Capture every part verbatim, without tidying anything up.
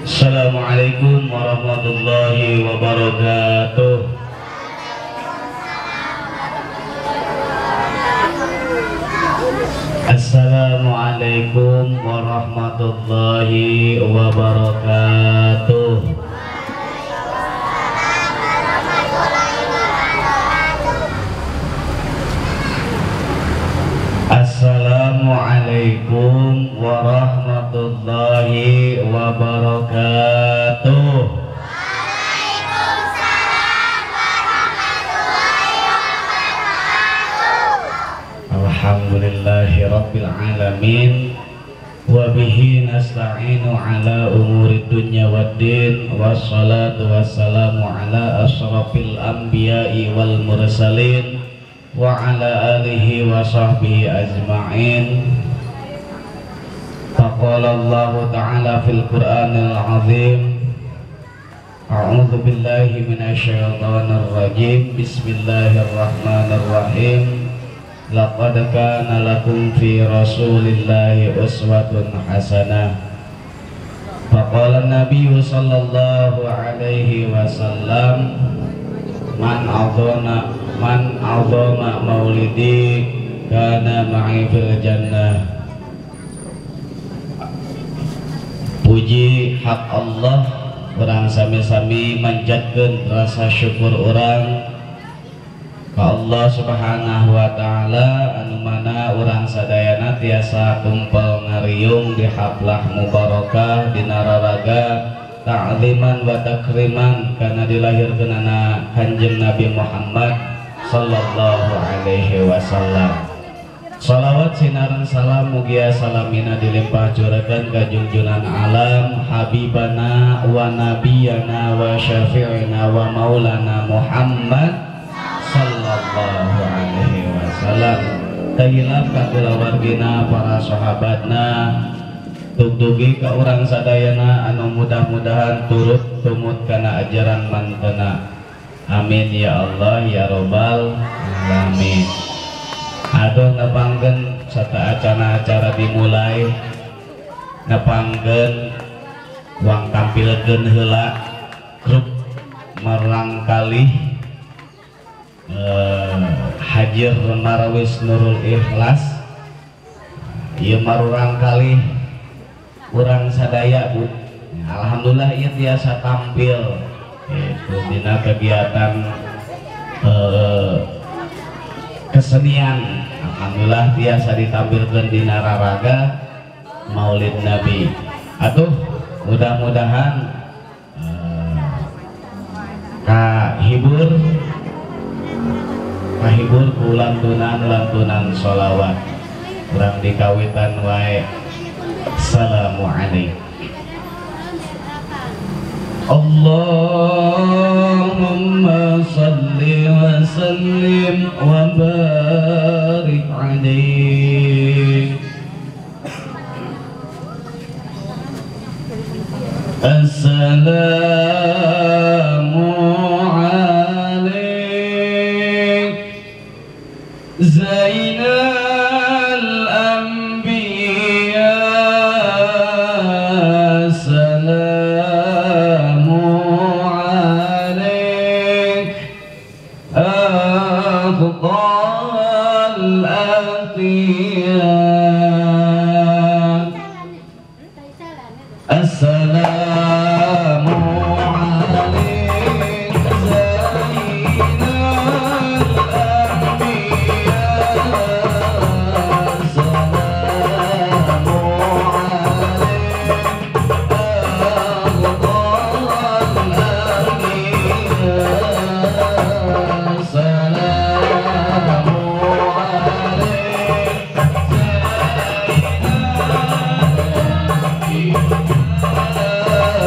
Assalamualaikum warahmatullahi wabarakatuh. Assalamualaikum warahmatullahi wabarakatuh. Assalamualaikum warahmatullahi wabarakatuh. Waalaikumsalam warahmatullahi wabarakatuh. Alhamdulillahi rabbil alamin. Wa bihi nasta'inu ala umuri dunya waddin. Wassalatu wassalamu ala ashrafil anbiya'i wal mursalin wa ala alihi wa sahbihi ajma'in. Faqala Allah ta'ala fil Qur'anil azim. A'udzu billahi minasyaitonir rajim. Bismillahirrahmanirrahim. Laqad kana lakum fi rasulillahi uswatun hasanah. Faqala an-nabiyyu sallallahu alaihi wasallam, man a'dhana man a'dhama maulidi kana ma'i fil jannah. Puji hak Allah, urang sami-sami manjatkeun rasa syukur urang ka Allah Subhanahu wa taala anu mana urang sadayana tiasa kumpul ngariung di haflah mubarakah dina raraga ta'ziman wa takriman kana dilahirkeunana Kanjeng Nabi Muhammad sallallahu alaihi wasallam. Salawat sinareng salam mugia salamina dilimpah curagan ka junjunan alam habibana wa nabiyana wa syafi'ina wa maulana Muhammad sallallahu alaihi wasallam. Tahilap ka kulawargina para sahabatna, tugdugi ka urang sadayana anu mudah-mudahan turut tumut kana ajaran mantena. Amin ya Allah ya robbal alamin. Aduh nepangkeun sata acara-acara dimulai, nepangkeun uang tampilkeun heula grup marangkalih eh, Hajir Marawis Nurul Ikhlas. Ieu marurang kalih urang sadaya Bu. Alhamdulillah ieu tiasa tampil itu dina kegiatan eh, kesenian. Alhamdulillah tiasa ditampilkan di nararaga Maulid Nabi. Atuh mudah-mudahan eh, kahibur kahibur ku lantunan-lantunan sholawat kurang dikawitan wae. Assalamualaikum. Allahumma salli wa sallim wa barik alaihi. Assalamu alaik Zainal Anbiya. Assalamu alaikum Zainal Anbiya. Assalamu alaikum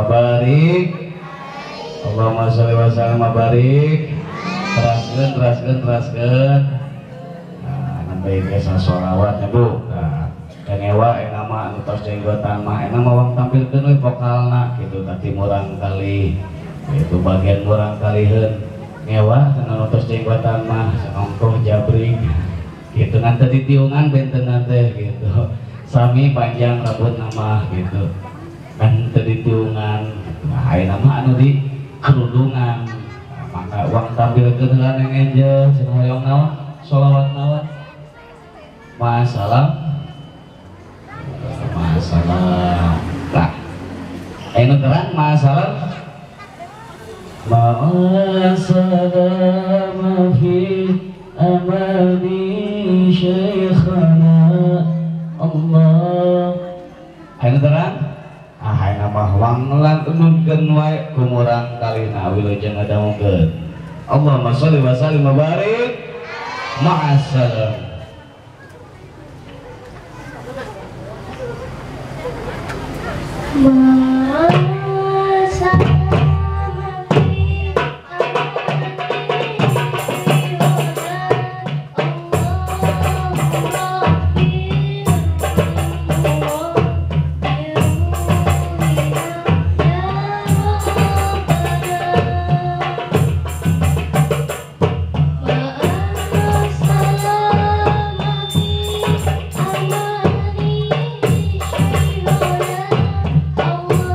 barik. Allahumma sholli wa sallim wa barik. Teraskeun teraskeun teraskeun. Nah, nambahin biasa sholawatnya Bu. Nah, kengewa enak mah anu tos jenggotan mah enak mah wong tampilkeun we vokalna gitu tadi murang kali. Itu bagian murang kaliheun. Ngewa anu tos jenggotan mah sanongkoh jabring. Gitu ngan teh ditiungan benten teh gitu. Sami panjang rambut nama gitu. Kan teh ditiungan. Nah, ayeuna mah anu di kerudungan. Nah, maka uang tampilkeun heula Neng Angel cenah hoyong naon? Sholawat naon? Masalah masalah tak ayo terang masalah masalah mafi amani syekhana Allah ayo terang ah ayo mah wanglan nunkeun wae kumurang kalina wilujeng ngadamukeun Allahumma sholli wa sallim wa barik ma'assalam. Allah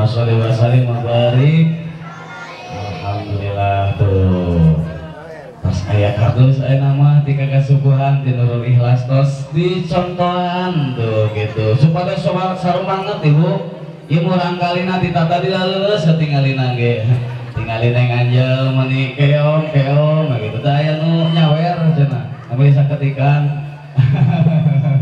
Allahumma sholli wa sallim wa barik. Alhamdulillah tuh. Pas aya kardus aya nama di kakasubuhan di Nurul Ikhlas tos dicontohan tuh gitu. Supaya soal sarumanget Ibu. Ieu murang kalina ditata di laleus tinggalina ge. Tinggalin yang anjel meni keong keong gitu. Da aya nu nyawer cenah. Tapi saketikan